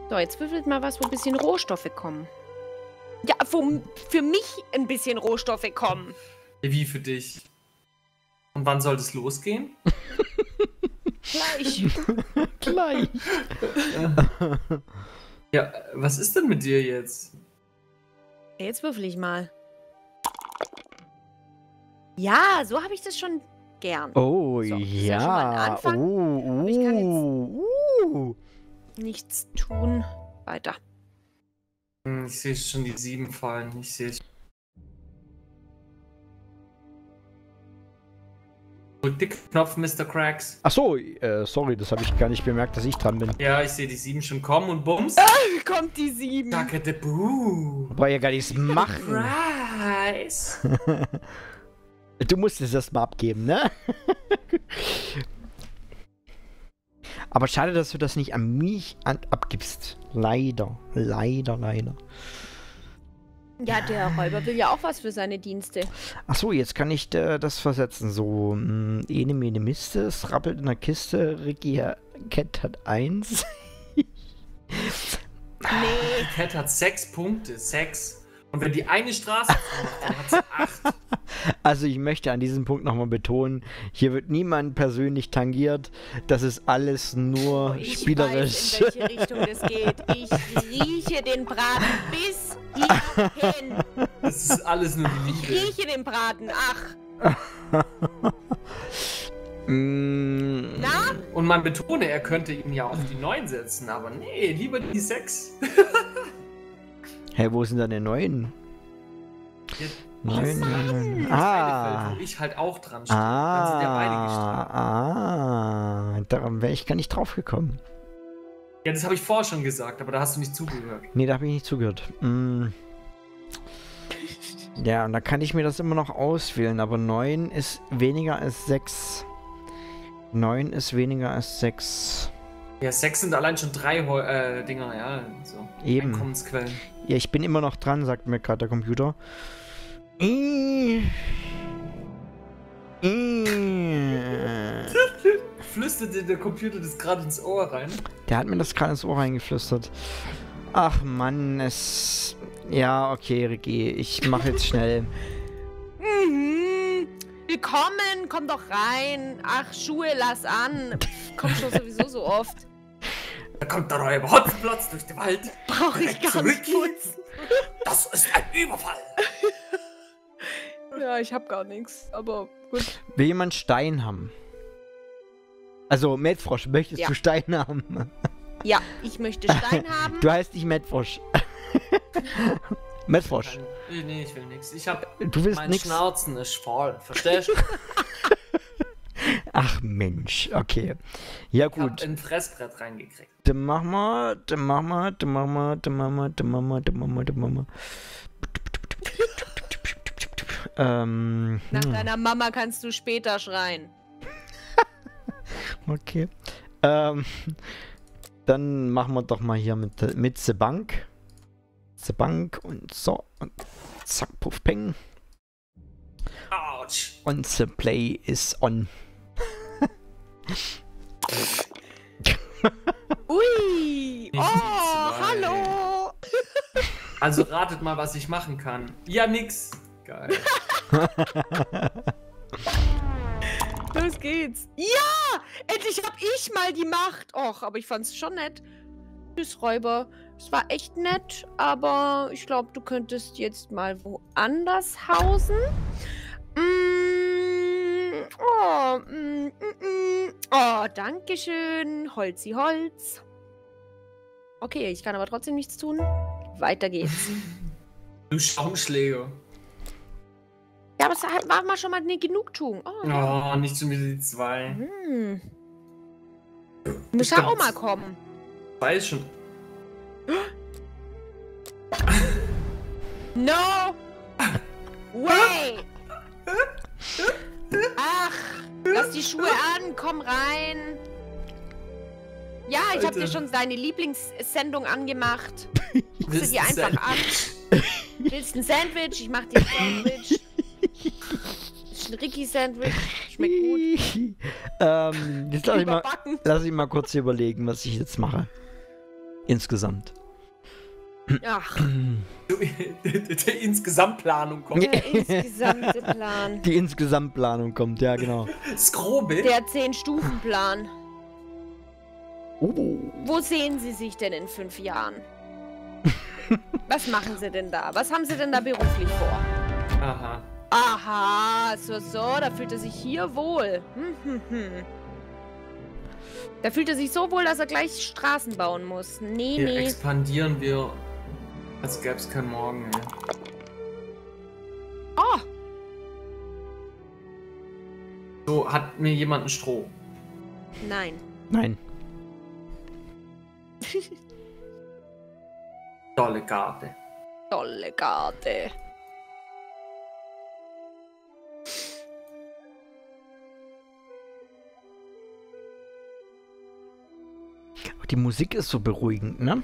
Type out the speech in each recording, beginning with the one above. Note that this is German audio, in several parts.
So, jetzt würfelt mal was, wo ein bisschen Rohstoffe kommen. Ja, für mich ein bisschen Rohstoffe kommen. Wie für dich? Und wann soll das losgehen? Gleich. Gleich. Ja, was ist denn mit dir jetzt? Jetzt würfel ich mal. Ja, so habe ich das schon gern. Oh, So, das ist ja. ja schon mal ein Anfang. Ich kann nichts tun. Weiter. Ich sehe schon die 7 fallen. Ich sehe es. Drück den Knopf, Mr. Cracks. Achso, sorry, das habe ich gar nicht bemerkt, dass ich dran bin. Ja, ich sehe die 7 schon kommen und bums. Kommt die 7. Danke, de Boo. Brauche ja gar nichts machen. Surprise. Du musst es erstmal abgeben, ne? Aber schade, dass du das nicht an mich abgibst. Leider. Leider, leider. Ja, der Räuber will ja auch was für seine Dienste. Achso, jetzt kann ich das versetzen. So, ene mene Miste, es rappelt in der Kiste, Ricky Cat hat 1. Nee. Cat hat 6 Punkte. 6. Und wenn die eine Straße macht, dann hat sie 8. Also ich möchte an diesem Punkt nochmal betonen, hier wird niemand persönlich tangiert. Das ist alles nur spielerisch. Ich weiß, in welche Richtung das geht. Ich rieche den Braten bis hierhin. Das ist alles nur die Ich Liebe. rieche den Braten. Ach. Na? Und man betone, er könnte ihn ja auf die 9 setzen, aber nee, lieber die 6. Hä, wo sind denn die 9? Jetzt, 9, 9, 9. Feld, wo ich halt auch dran stehe. Dann sind ja beide gestorben. Daran wäre ich gar nicht drauf gekommen. Ja, das habe ich vorher schon gesagt, aber da hast du nicht zugehört. Nee, da habe ich nicht zugehört. Ja, und da kann ich mir das immer noch auswählen, aber 9 ist weniger als 6. 9 ist weniger als 6. Ja, 6 sind allein schon 3 Dinger, ja. So. Eben. Einkommensquellen. Ja, ich bin immer noch dran, sagt mir gerade der Computer. Flüstert dir der Computer das gerade ins Ohr rein? Der hat mir das gerade ins Ohr reingeflüstert. Ach Mann, es... Ja, okay, Ricky, ich mache jetzt schnell. Willkommen, komm doch rein. Ach, Schuhe, lass an. Komm schon sowieso so oft. Da kommt der Räuber Hotzenplotz durch den Wald. Brauche ich gar nicht putzen. Das ist ein Überfall. Ja, ich hab gar nichts, aber gut. Will jemand Stein haben? Also, Mettfrosch, möchtest Ja. du Stein haben? Ja, ich möchte Stein haben. Du heißt nicht Mettfrosch. Mettfrosch. Nee, ich will nichts. Ich hab... Du willst Mein nix. Schnauzen ist voll. Verstehst du? Ach Mensch, okay. Ja Ich hab gut. ein Fressbrett reingekriegt. Dann machen wir. Nach deiner Mama kannst du später schreien. Okay. Dann machen wir doch mal hier mit der Bank. The Bank und so. Und zack, puff, peng. Autsch. Und the play is on. Ui! Nicht Oh, zwei. hallo! Also ratet mal, was ich machen kann. Ja, nix. Geil. Los geht's. Ja! Endlich hab ich mal die Macht. Och, aber ich fand's schon nett. Tschüss, Räuber. Es war echt nett, aber ich glaube, du könntest jetzt mal woanders hausen. Oh, danke schön. Holzi Holz. Okay, ich kann aber trotzdem nichts tun. Weiter geht's. Du Schaumschläger. Ja, aber es war mal schon mal eine Genugtuung. Oh, ja. Oh, nicht schon wieder die 2. Muss ja auch mal kommen. 2 ist schon... No! Way! Ach, lass die Schuhe an, komm rein. Ja, ich hab Alter. dir schon deine Lieblingssendung angemacht. Guck sie Willst dir du einfach Sandwich? an. Willst ein Sandwich? Ich mach dir ein Sandwich. Das ist ein Ricky-Sandwich. Schmeckt gut. Jetzt lass ich Überbacken. mal kurz überlegen, was ich jetzt mache. Insgesamt. Ach, Die Insgesamtplanung kommt. der insgesamte Plan. Die Insgesamtplanung kommt, ja genau. Das Grobe. Der 10-Stufen-Plan. Oh. Wo sehen Sie sich denn in 5 Jahren? Was machen Sie denn da? Was haben Sie denn da beruflich vor? Aha. Aha, so, da fühlt er sich hier wohl. Da fühlt er sich so wohl, dass er gleich Straßen bauen muss. Nee, Hier nee. expandieren wir, als gäbe es keinen Morgen mehr. Oh, So, hat mir jemand ein Stroh? nein. Nein. Tolle Karte. Tolle Karte. Die Musik ist so beruhigend, ne?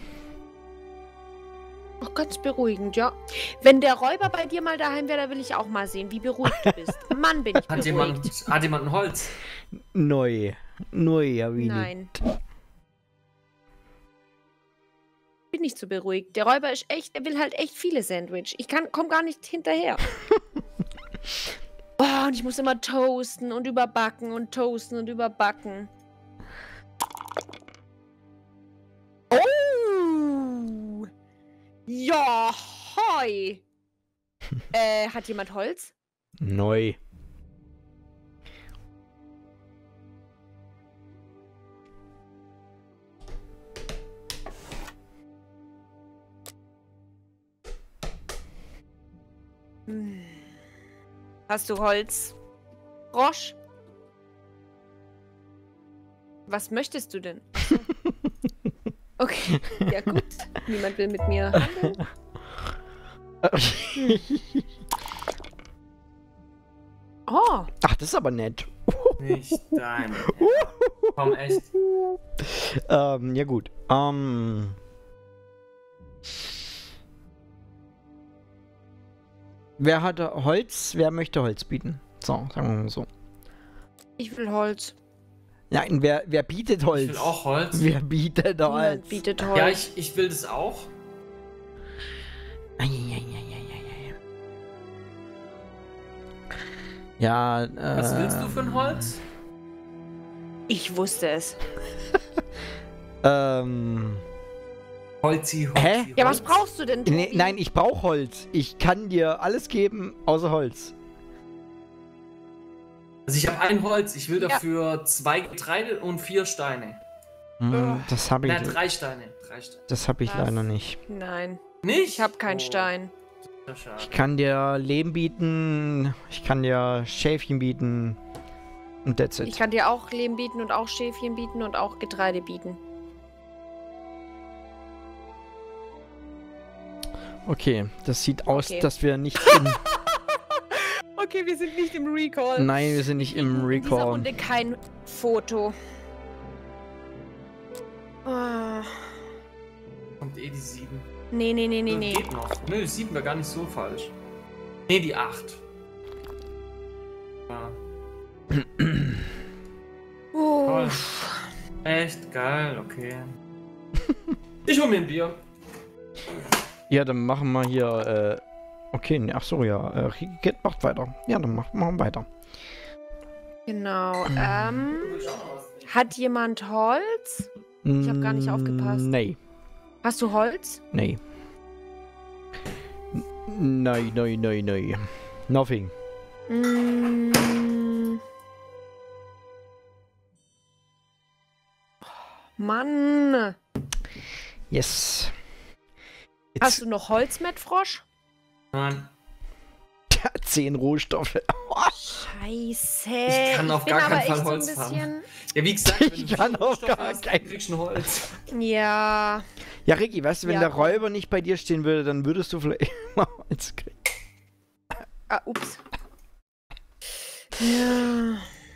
Auch ganz beruhigend, ja. Wenn der Räuber bei dir mal daheim wäre, da will ich auch mal sehen, wie beruhigt du bist. Mann, bin ich Hat beruhigt. jemand ein Holz? Neu, ja wie Nein. Bin nicht so beruhigt. Der Räuber ist echt, er will halt echt viele Sandwich. Ich komm gar nicht hinterher. Oh, und ich muss immer toasten und überbacken und toasten und überbacken. Oh! Ja, hoi! Hat jemand Holz? Neu. Hast du Holz? Frosch? Was möchtest du denn? Okay, ja gut. Niemand will mit mir handeln. Oh, Ach, das ist aber nett. Nicht dein. Komm, echt. Ja gut. Wer hat Holz? Wer möchte Holz bieten? So, sagen wir mal so. ich will Holz. Nein, wer bietet Holz? Ich will auch Holz. Wer bietet Niemand Holz? bietet Holz. Ja, ich will das auch. Ja, Was willst du für ein Holz? Ich wusste es. Holzi. Hä? Ja, was brauchst du denn, Tobi? Nee, nein, ich brauche Holz. Ich kann dir alles geben, außer Holz. Also ich habe ein Holz. Ich will Ja. dafür 2 Getreide und 4 Steine. Das habe ich, Nein, 3 Steine. 3 Steine. das hab ich Was? leider nicht. Nein, Nicht? ich habe keinen Stein. Das ist schade. Ich kann dir Lehm bieten, ich kann dir Schäfchen bieten und that's it. Ich kann dir auch Lehm bieten und auch Schäfchen bieten und auch Getreide bieten. Okay, das sieht aus, Okay. dass wir nicht in... Okay, wir sind nicht im Recall. Nein, wir sind nicht im In dieser Recall. Runde kein Foto. Ah. Kommt eh die 7. Nee. Geht noch. Nö, die 7 wäre gar nicht so falsch. Nee, die 8. Ja. Toll. Echt geil, okay. Ich hol mir ein Bier. Ja, dann machen wir hier, okay, nee, ach so, ja, Ricket macht weiter. Ja, dann machen wir weiter. Genau. Hat jemand Holz? Ich hab gar nicht aufgepasst. Nee, Hast du Holz? nee. Nein. Nothing. Mm. Mann. Yes. Hast du noch Holz, Mettfrosch? Nein. 10 Rohstoffe. Scheiße. Ich kann auf bin gar aber keinen Fall echt so ein Holz haben. bisschen... Ja, wie gesagt, Ich kann auf Rohstoffe gar hast, keinen- kriegst du ein Holz. Ja. Ja, Ricky, weißt du, wenn Ja, der komm. Räuber nicht bei dir stehen würde, dann würdest du vielleicht mal Holz kriegen. Ah, ups. Ja.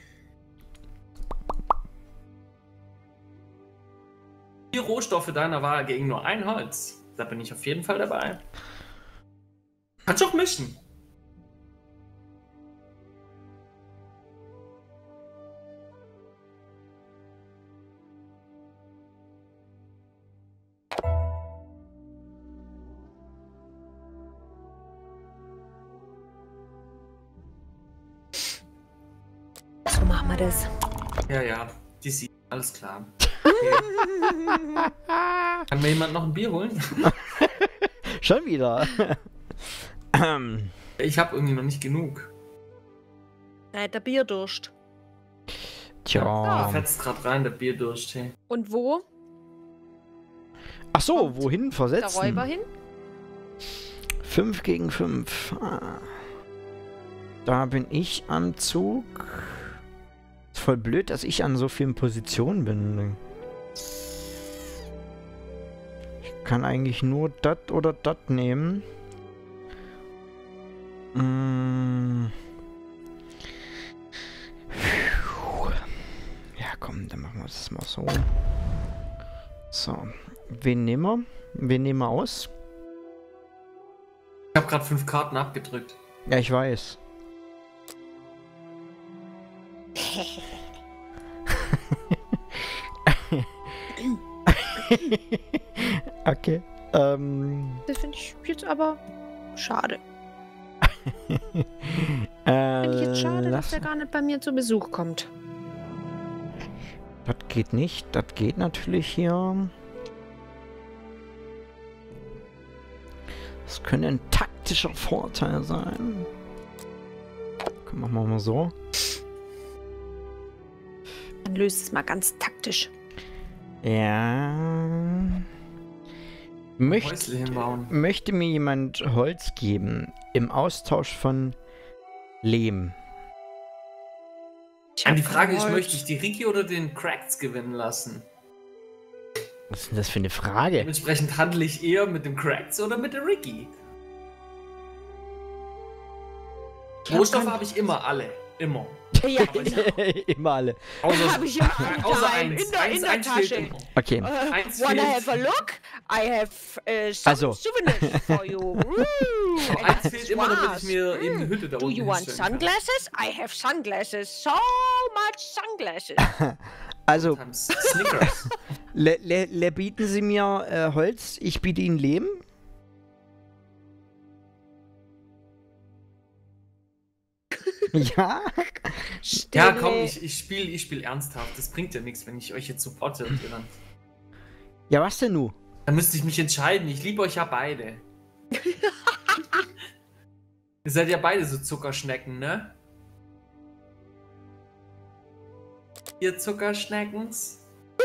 Die Rohstoffe deiner Wahl gegen nur ein Holz. Da bin ich auf jeden Fall dabei. Kannst du auch mischen. So machen wir das. Ja, die 7, alles klar. Okay. Kann mir jemand noch ein Bier holen? Schon wieder. Ich habe irgendwie noch nicht genug. Der Bierdurst. Tja. Da fetzt gerade rein, der Bierdurst. Hey. Und wo? Ach so, wohin Der versetzen? Räuber hin? 5 gegen 5. Da bin ich am Zug. Ist voll blöd, dass ich an so vielen Positionen bin. Ich kann eigentlich nur das oder das nehmen. Ja, komm, dann machen wir das mal so. So, wen nehmen wir? Wen nehmen wir aus? Ich habe gerade 5 Karten abgedrückt. Ja, ich weiß. Okay. Das finde ich jetzt aber schade. Finde ich jetzt schade, dass er gar nicht bei mir zu Besuch kommt. Das geht nicht. Das geht natürlich hier. Das könnte ein taktischer Vorteil sein. Komm, machen wir mal so. Dann löst es mal ganz taktisch. Ja. Häusle hinbauen. Möchte mir jemand Holz geben im Austausch von Lehm? Die Frage ist, möchte ich die Ricky oder den Cracks gewinnen lassen? Was ist denn das für eine Frage? Dementsprechend handle ich eher mit dem Cracks oder mit der Ricky. Rohstoffe habe ich immer alle. Immer. Ja, Immer alle. habe ich ja Außer in eins. der Eins Tasche. fehlt immer. Okay. Eins Wanna fehlt. have a look? I have some Also. souvenirs for you. Aber eins fehlt immer, damit ich mir eben eine Hütte da Do unten you want hinstellen kann. sunglasses? I have sunglasses. So much sunglasses. Also, Sometimes Snickers. bieten Sie mir Holz, ich biete Ihnen Lehm. Ja? Ja, komm, ich spiel ernsthaft. Das bringt ja nichts, wenn ich euch jetzt supporte und ihr dann. Ja, was denn nu? Dann müsste ich mich entscheiden. Ich liebe euch ja beide. Ihr seid ja beide so Zuckerschnecken, ne? Ihr Zuckerschneckens?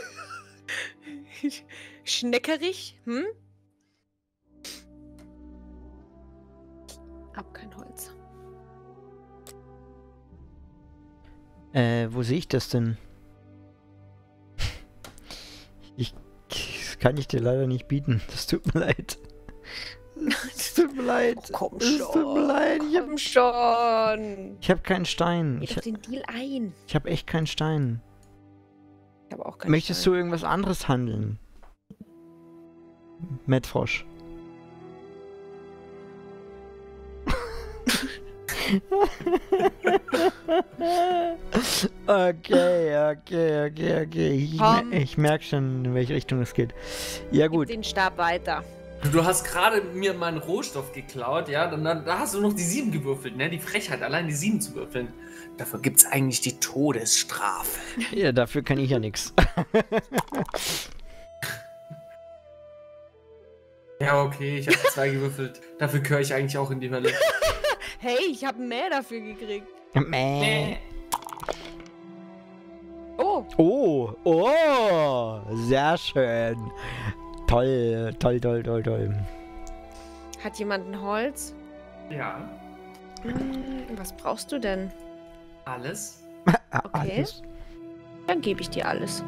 Schneckerig? Hm? Hab kein Holz. Wo sehe ich das denn? Das kann ich dir leider nicht bieten. Das tut mir leid. Es tut mir leid. Oh, komm Es schon. tut mir leid. Komm schon. Ich habe keinen Stein. Geh doch den Deal ein. Ich habe echt keinen Stein. Ich habe auch keinen Möchtest du irgendwas anderes handeln? Mettfrosch. Okay. Ich merke schon, in welche Richtung es geht. Ja, Gib gut. den Stab weiter. Du hast gerade mir meinen Rohstoff geklaut, ja? Da hast du noch die 7 gewürfelt, ne? Die Frechheit, allein die 7 zu würfeln. Dafür gibt's eigentlich die Todesstrafe. Ja, dafür kann ich ja nichts. Ja, okay, ich habe 2 gewürfelt. Dafür gehöre ich eigentlich auch in die Hölle. Hey, ich habe mehr dafür gekriegt. Mäh. Oh, Oh, sehr schön. Toll. hat jemand ein Holz? Ja, Was brauchst du denn? alles. Okay. Alles. Dann gebe ich dir alles.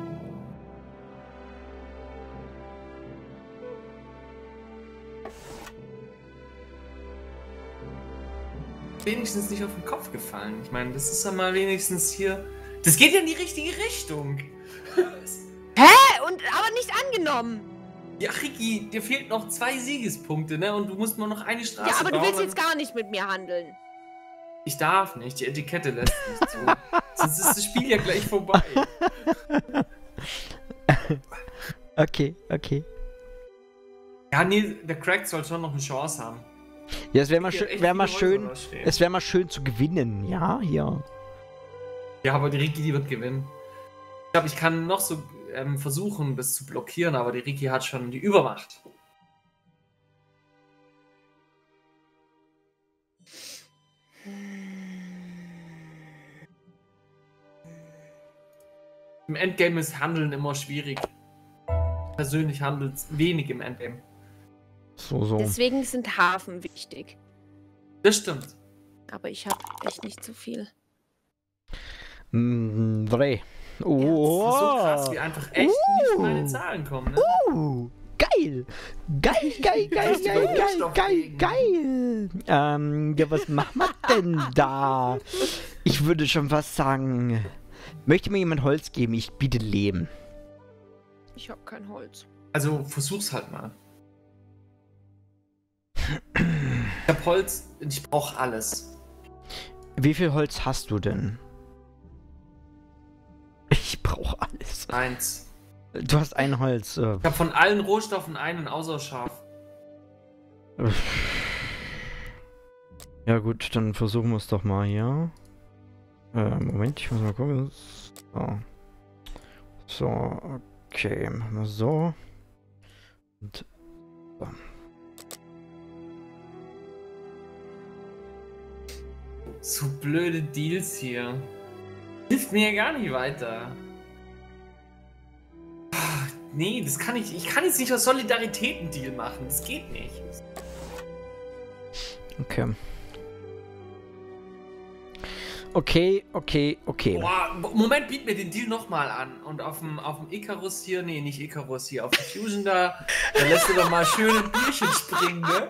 Wenigstens nicht auf den Kopf gefallen. Ich meine, das ist ja mal wenigstens hier... Das geht ja in die richtige Richtung. Aber nicht angenommen. Ja, Ricky, dir fehlt noch 2 Siegespunkte, ne? Und du musst nur noch eine Straße Ja, aber du bauen, willst dann- jetzt gar nicht mit mir handeln. Ich darf nicht, die Etikette lässt nicht zu. Sonst ist das Spiel ja gleich vorbei. Okay. Ja, nee, der Crack soll schon noch eine Chance haben. Ja, es wäre mal, Hier echt wär mal viele schön. Häuser da stehen. Es wäre mal schön zu gewinnen, ja, hier. Ja, aber die Riki, die wird gewinnen. Ich glaube, ich kann noch so versuchen, das zu blockieren, aber die Riki hat schon die Übermacht. Im Endgame ist Handeln immer schwierig. Persönlich handelt wenig im Endgame. So. Deswegen sind Hafen wichtig. Das stimmt. Aber ich habe echt nicht so viel. 3. Das ist so krass, wie einfach echt nicht meine Zahlen kommen, ne? Geil! Geil! Ja, was machen wir denn da? Ich würde schon fast sagen, möchte mir jemand Holz geben? Ich biete Leben. Ich habe kein Holz. Also versuch's halt mal. Ich hab Holz und ich brauche alles. Wie viel Holz hast du denn? Ich brauche alles. 1. Du hast ein Holz. Ich habe von allen Rohstoffen einen, außer Schaf. Ja gut, dann versuchen wir es doch mal hier. Moment, ich muss mal gucken. So, okay, machen wir so. Und so. So blöde Deals hier. Hilft mir ja gar nicht weiter. Ach, nee, das kann ich. Ich kann jetzt nicht aus Solidarität einen Deal machen. Das geht nicht. Okay. Okay. Boah, Moment, biet mir den Deal nochmal an. Und auf dem Icarus hier, nee, nicht Icarus hier, auf dem Fusion da lässt du doch mal schön ein Bierchen springen, ne?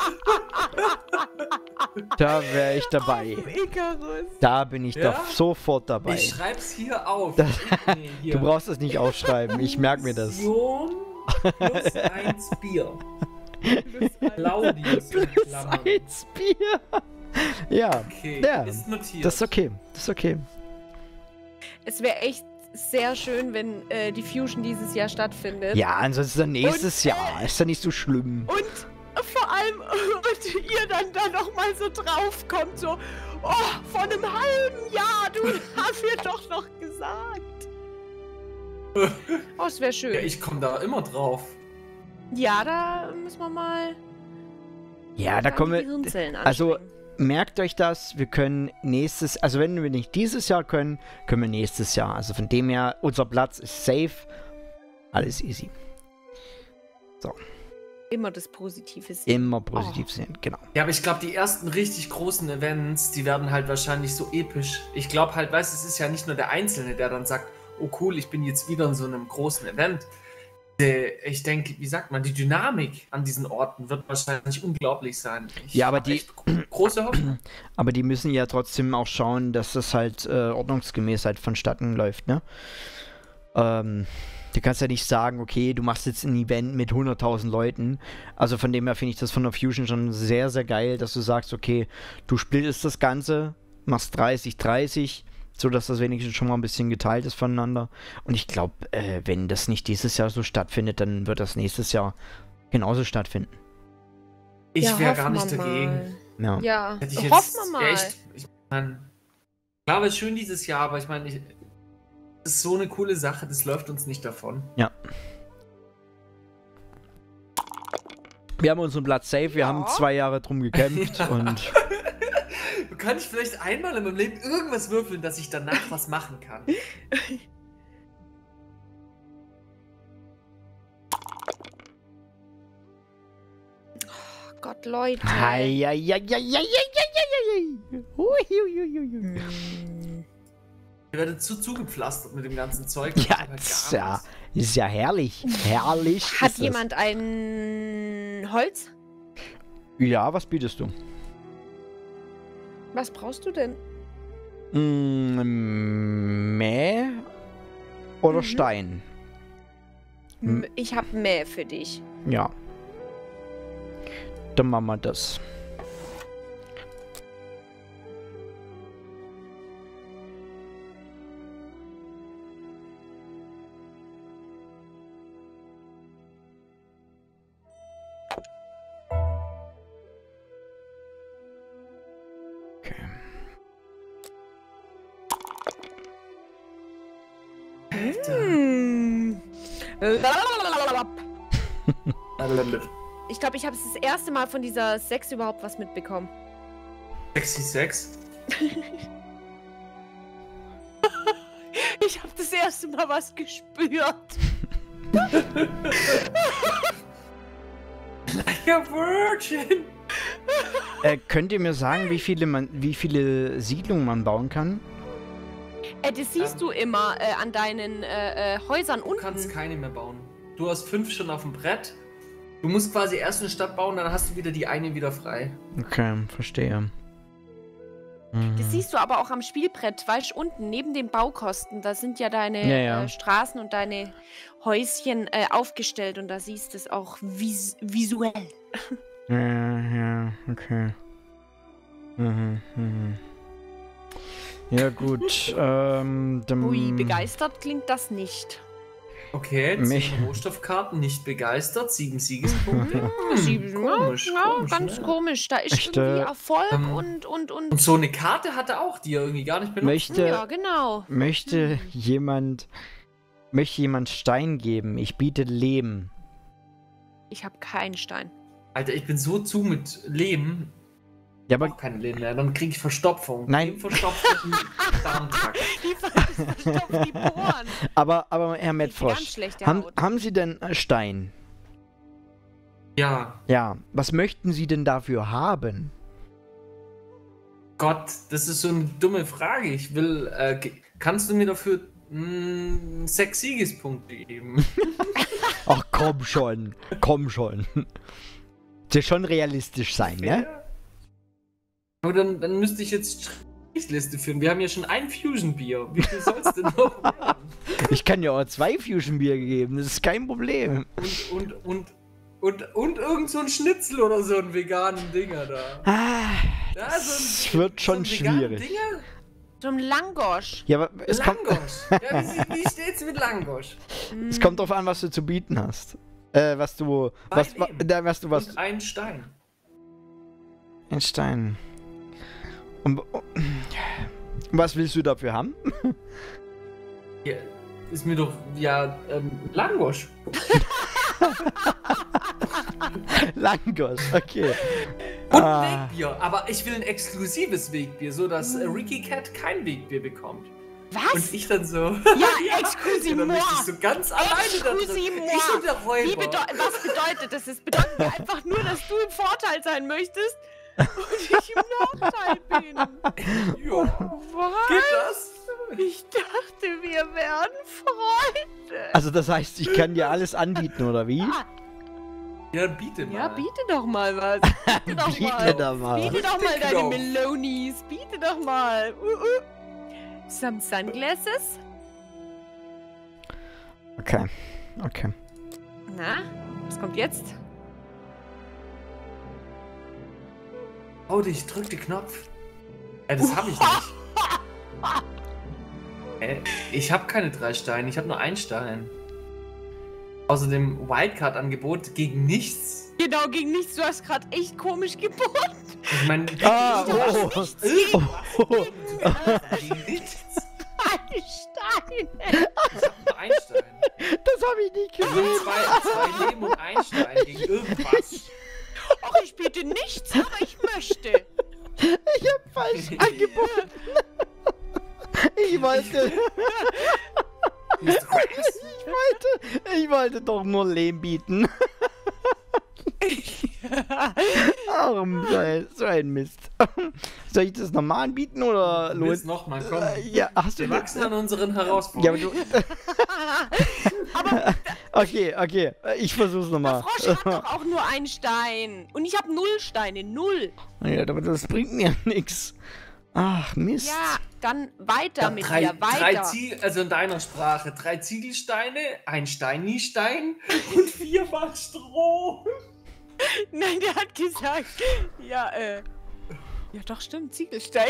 Da wäre ich dabei. Icarus. Da bin ich doch sofort dabei. Ich schreib's hier auf. Nee, hier. Du brauchst es nicht aufschreiben, ich merke mir das. Fusion plus 1 Bier. Claudius in Plus Klammern. 1 Bier. Ja, Okay, ja, ist notiert. das ist okay. Das ist okay. Es wäre echt sehr schön, wenn die Fusion dieses Jahr stattfindet. Ja, ansonsten dann nächstes Jahr. Ist ja nicht so schlimm. Und vor allem, und ihr dann da nochmal so draufkommt, so, oh, vor einem halben Jahr, du hast mir doch noch gesagt. Oh, es wäre schön. Ja, ich komme da immer drauf. Ja, da müssen wir mal. Ja, da kommen die wir. Gehirnzellen Also, anstrengen. merkt euch das, wir können nächstes, also wenn wir nicht dieses Jahr können, können wir nächstes Jahr. Also von dem her, unser Platz ist safe. Alles easy. Immer das Positive sehen. Immer positiv sehen, genau. Ja, aber ich glaube, die ersten richtig großen Events, die werden halt wahrscheinlich so episch. Ich glaube halt, weißt du, es ist ja nicht nur der Einzelne, der dann sagt, oh cool, ich bin jetzt wieder in so einem großen Event. Ich denke, wie sagt man, die Dynamik an diesen Orten wird wahrscheinlich unglaublich sein. Ja, aber hab echt große Hoffnung. Aber die müssen ja trotzdem auch schauen, dass das halt ordnungsgemäß halt vonstatten läuft, ne? Du kannst ja nicht sagen, okay, du machst jetzt ein Event mit 100.000 Leuten. Also von dem her finde ich das von der Fusion schon sehr, sehr geil, dass du sagst, okay, du splittest das Ganze, machst 30, so dass das wenigstens schon mal ein bisschen geteilt ist voneinander. Und ich glaube, wenn das nicht dieses Jahr so stattfindet, dann wird das nächstes Jahr genauso stattfinden. Ich Ja, wäre gar hoffen nicht wir dagegen. Ja. Ja, Hätte ich hoffen wir mal. echt, ich mein, klar, war es schön dieses Jahr, aber ich meine, das ist so eine coole Sache, das läuft uns nicht davon. Ja. Wir haben unseren Platz safe, wir haben 2 Jahre drum gekämpft und. Kann ich vielleicht einmal in meinem Leben irgendwas würfeln, dass ich danach was machen kann? Oh Gott, Leute. Ihr werdet zugepflastert mit dem ganzen Zeug. Ja, ist ja herrlich. Herrlich. Hat ist das. jemand ein Holz? Ja, was bietest du? Was brauchst du denn? Mäh oder Mhm. Stein? Ich hab Mäh für dich. Ja. Dann machen wir das. Okay. Ich glaube, ich habe das erste Mal von dieser Sex überhaupt was mitbekommen. Sexy Sex? Ich habe das erste Mal was gespürt. Like a virgin! Könnt ihr mir sagen, wie viele Siedlungen man bauen kann? Das siehst du immer an deinen Häusern Du unten. kannst keine mehr bauen. Du hast 5 schon auf dem Brett. Du musst quasi erst eine Stadt bauen, dann hast du wieder die eine wieder frei. Okay, verstehe. Das siehst du aber auch am Spielbrett, weißt du, unten neben den Baukosten, da sind ja deine Straßen und deine Häuschen aufgestellt und da siehst du es auch visuell. Ja, okay. Ja gut, Ui, begeistert klingt das nicht. Okay, 10 Rohstoffkarten, nicht begeistert, 7 Siegespunkte. Komisch, Ganz ne? Ich, komisch. Da ist irgendwie Erfolg und. Und so eine Karte hat er auch, die er irgendwie gar nicht benutzt. Ja, genau. Möchte jemand Stein geben? Ich biete Lehm. Ich habe keinen Stein. Alter, ich bin so zu mit Lehm. Ja, Ich aber brauch kein Lehm mehr, dann kriege ich Verstopfung. Nein. Verstopften Darmtrakt. Die verstopfen die Poren. aber Herr Ganz Medfrosch, schlechte haben Haut. Sie denn Stein? Ja, Ja, was möchten Sie denn dafür haben? Gott, das ist so eine dumme Frage. Ich will, kannst du mir dafür 6 Siegespunkte geben? Ach komm schon, komm schon. Das schon realistisch sein, ne? Aber dann müsste ich jetzt Strichliste führen. Wir haben ja schon ein Fusion-Bier. Wie viel soll es denn noch werden? Ich kann ja auch 2 Fusion-Bier geben, das ist kein Problem. Und irgend so ein Schnitzel oder so einen veganen Dinger da. Ah, Ja, das wird schon so einen veganen schwierig. Dinger? So ein Langosch. Ja, aber es Langosch. Ja, wie steht's mit Langosch? kommt drauf an, was du zu bieten hast. Was du. Und ein Stein. Ein Stein. Und was willst du dafür haben? Ja, ist mir doch, Langosch. Langosch, okay. Und Wegbier. Aber ich will ein exklusives Wegbier, so dass Ricky Cat kein Wegbier bekommt. Was? Und ich dann so. Ja, exklusiv Dann möchte ich so ganz alleine da drin. Exklusiv Ich und der Räuber. Was bedeutet das? Das bedeutet einfach nur, dass du im Vorteil sein möchtest und ich im Nachteil bin. Ja. Was? Geht das? Ich dachte, wir wären Freunde. Also das heißt, ich kann dir alles anbieten, oder wie? Ja, biete mal. Ja, biete doch mal was. Biete doch Biete mal. da mal. Biete doch mal deine Genau. Melonis. Biete doch mal. Some sunglasses? Okay. Na, was kommt jetzt? Oh, ich drück den Knopf. Das habe ich nicht. Ich habe keine 3 Steine, ich habe nur 1 Stein. Außerdem Wildcard-Angebot gegen nichts. Genau, gegen nichts. Du hast gerade echt komisch geboten. Ich meine, Gegen nichts. Ein Stein. Ich habe nur 1 Stein. Das habe ich nicht Also gesehen. 2 Leben und 1 Stein gegen irgendwas. Ach, ich biete nichts, aber ich möchte. Ich habe falsch angeboten. Ich wollte doch nur Lehm bieten. So ein Mist. Soll ich das nochmal anbieten oder Du willst los? nochmal kommen. Ja, hast du Wir wachsen an unseren Ja, Herausforderungen. aber okay. Ich versuch's Der nochmal. Frosch hat doch auch nur einen Stein. Und ich habe 0 Steine. 0. Ja, aber das bringt mir nichts. Ach, Mist. Ja, dann weiter mit drei, dir. Weiter. also in deiner Sprache, 3 Ziegelsteine, 1 Steini-Stein und 4 Fach Stroh. Nein, der hat gesagt. Ja, ja, doch, stimmt. Ziegelstein.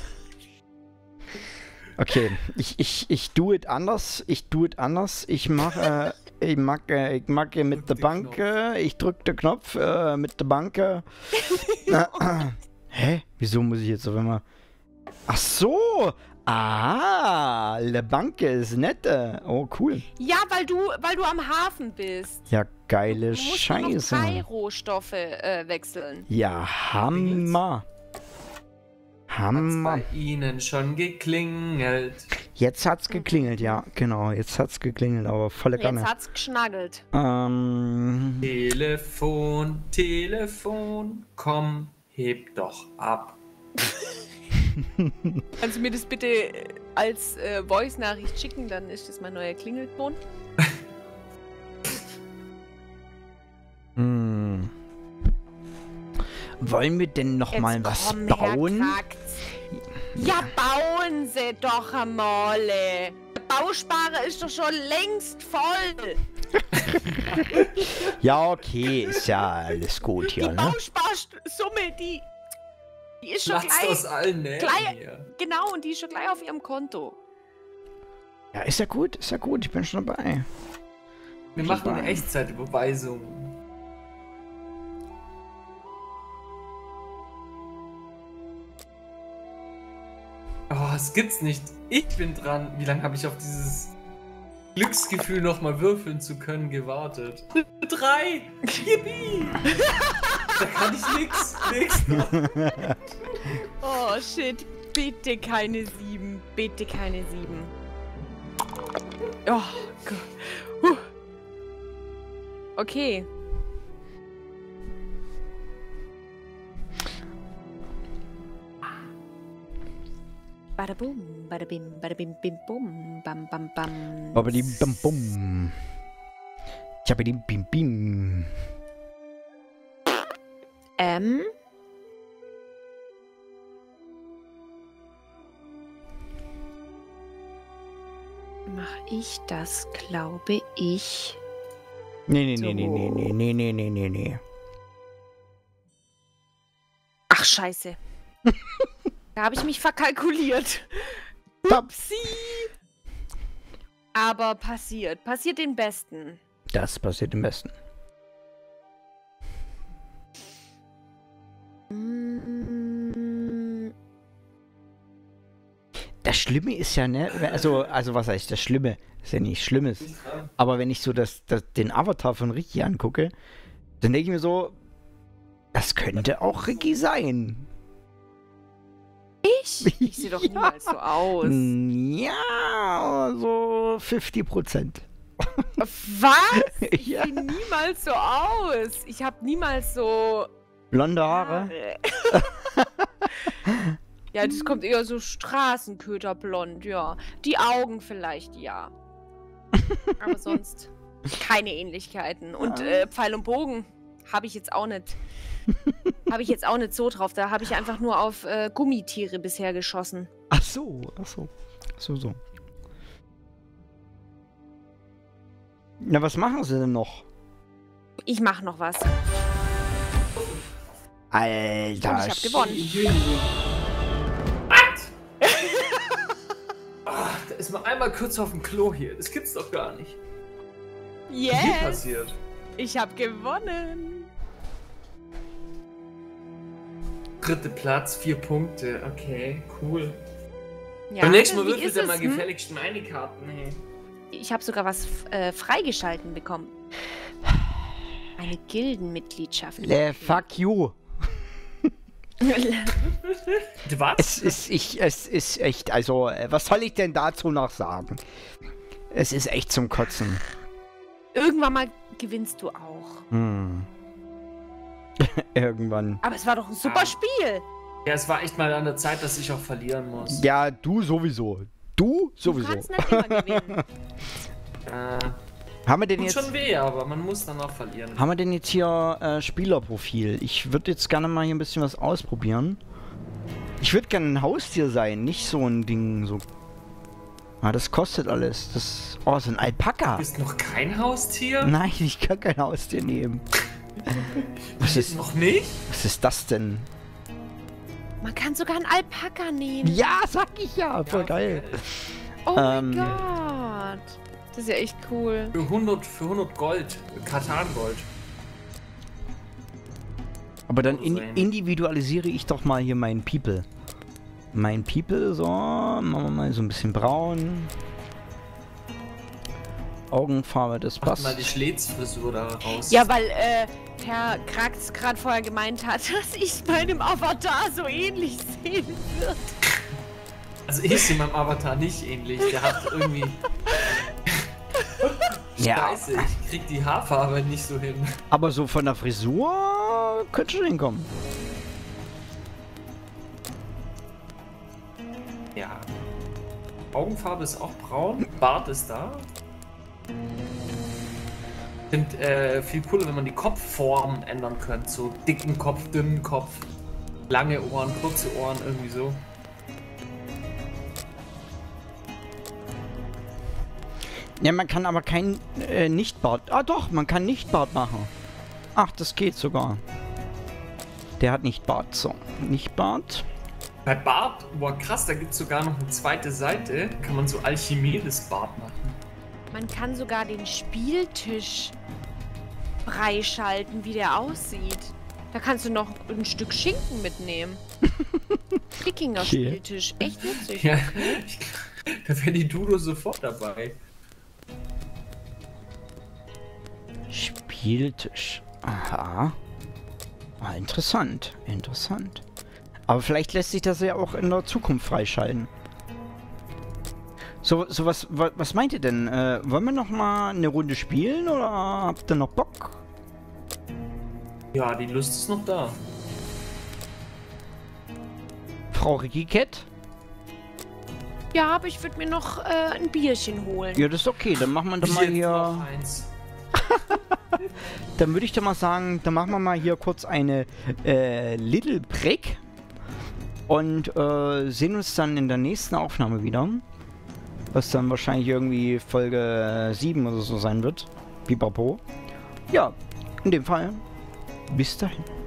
Okay, ich do it anders. Ich mache mit der Bank. Ich drück den Knopf mit der Bank. Hä? Wieso muss ich jetzt auf einmal... Ach so! Ah, Le Banque ist nett. Oh, cool. Ja, weil du am Hafen bist. Ja, geile Du musst nur noch Scheiße. 3 Rohstoffe wechseln. Ja, Hammer. Hat's Hammer. bei Ihnen schon geklingelt? Jetzt hat's geklingelt, ja, genau. Jetzt hat's geklingelt, aber volle Kanne. Jetzt hat's geschnaggelt. Telefon, Telefon, komm, heb doch ab. Kannst du mir das bitte als Voice-Nachricht schicken? Dann ist das mein neuer Klingelton. Wollen wir denn noch mal was komm, bauen? Herr Krax. Ja, bauen Sie doch einmal. Der Bausparer ist doch schon längst voll. Ja, okay, ist ja alles gut Die hier, ne? Bausparsumme, die ist schon Platzt gleich. aus allen Nähten gleich- hier. Genau, und die ist schon gleich auf Ihrem Konto. Ja, ist ja gut, ich bin schon dabei. Wir machen eine Echtzeitüberweisung. Oh, das gibt's nicht. Ich bin dran. Wie lange habe ich auf dieses Glücksgefühl nochmal würfeln zu können gewartet? 3! Yippie! Da kann ich nix. Oh, shit. Bitte keine 7. Bitte keine 7. Oh, Gott. Okay. Badabum, badabim, badabim, bim, bum, bam, bam, bam. Babadim bam bum. Chabadim bim bim. Mach ich das, glaube ich. Nee. Ach, scheiße. Da habe ich mich verkalkuliert. Upsi. Aber passiert. Passiert den Besten. Das passiert am besten. Das Schlimme ist ja, ne? Also was heißt das Schlimme? Ist ja nichts Schlimmes. Aber wenn ich so den Avatar von Ricky angucke, dann denke ich mir so, das könnte auch Ricky sein. Ich? Ich sehe doch niemals so aus. Ja, so 50%. Was? Ich Ja. sehe niemals so aus. Ich habe niemals so Blonde Haare. Ja, das kommt eher so Straßenköterblond, ja. Die Augen vielleicht, ja. Aber sonst keine Ähnlichkeiten. Und Pfeil und Bogen habe ich jetzt auch nicht. Habe ich jetzt auch nicht so drauf. Da habe ich einfach nur auf Gummitiere bisher geschossen. Ach so. So. Na, was machen sie denn noch? Ich mache noch was. Alter, Und ich habe gewonnen. Ach, da ist mal einmal kurz auf dem Klo hier. Das gibt's doch gar nicht. Hier Yes! passiert. Ich habe gewonnen. 3. Platz, 4 Punkte. Okay, cool. Ja, Beim nächsten Mal wie würfelt ist er es, mal hm? gefälligst meine Karten. Hey. Ich habe sogar was freigeschalten bekommen. Eine Gildenmitgliedschaft. fuck you. Was? Es ist echt, also, was soll ich denn dazu noch sagen? Es ist echt zum Kotzen. Irgendwann mal gewinnst du auch. Irgendwann. Aber es war doch ein super Spiel. Ja, es war echt mal an der Zeit, dass ich auch verlieren muss. Ja, du sowieso. Du Du sowieso. kannst nicht immer gewinnen. Haben wir denn Tut jetzt... schon weh, aber man muss dann auch verlieren. Haben wir denn jetzt hier Spielerprofil? Ich würde jetzt gerne mal hier ein bisschen was ausprobieren. Ich würde gerne ein Haustier sein, nicht so ein Ding, so... Ah, das kostet alles. Das... Oh, so ein Alpaka. Du bist noch kein Haustier? Nein, ich kann kein Haustier nehmen. Was ist Noch nicht? Was ist das denn? Man kann sogar einen Alpaka nehmen. Ja, sag ich ja. Voll geil. Oh mein Ähm. Gott. Das ist ja echt cool. Für 100 Gold. Katan-Gold. Aber dann So ähnlich. individualisiere ich doch mal hier meinen People. Mein People, so. Machen wir mal so ein bisschen braun. Augenfarbe, das Mach passt. mal die Schlätzfrisur da raus. Ja, weil Herr Krax gerade vorher gemeint hat, dass ich meinem Avatar so ähnlich sehen wird. Also ich sehe meinem Avatar nicht ähnlich. Der hat irgendwie... Ja. Scheiße, ich krieg die Haarfarbe nicht so hin. Aber so von der Frisur könnte schon hinkommen. Ja. Augenfarbe ist auch braun. Bart ist da. Ich finde viel cooler, wenn man die Kopfform ändern könnte. So dicken Kopf, dünnen Kopf, lange Ohren, kurze Ohren, irgendwie so. Ja, man kann aber kein Nicht-Bart... Ah doch, man kann Nicht-Bart machen. Ach, das geht sogar. Der hat Nicht-Bart. So, Nicht-Bart. Bei Bart, boah krass, da gibt es sogar noch eine zweite Seite. Da kann man so Alchemie des Bart machen. Man kann sogar den Spieltisch freischalten, wie der aussieht. Da kannst du noch ein Stück Schinken mitnehmen. Wikinger-Spieltisch. Echt witzig. Ja, da wäre die Dudo sofort dabei. Spieltisch. Aha. Ah, interessant. Interessant. Aber vielleicht lässt sich das ja auch in der Zukunft freischalten. So was meint ihr denn? Wollen wir noch mal eine Runde spielen oder habt ihr noch Bock? Ja, die Lust ist noch da. Frau Ricky-Cat? Ja, aber ich würde mir noch ein Bierchen holen. Ja, das ist okay. Dann machen wir doch mal Noch hier... eins. Dann würde ich doch mal sagen, dann machen wir mal hier kurz eine Little Break. Und sehen uns dann in der nächsten Aufnahme wieder. Was dann wahrscheinlich irgendwie Folge 7 oder so sein wird. Pipapo. Ja, in dem Fall. Bis dahin.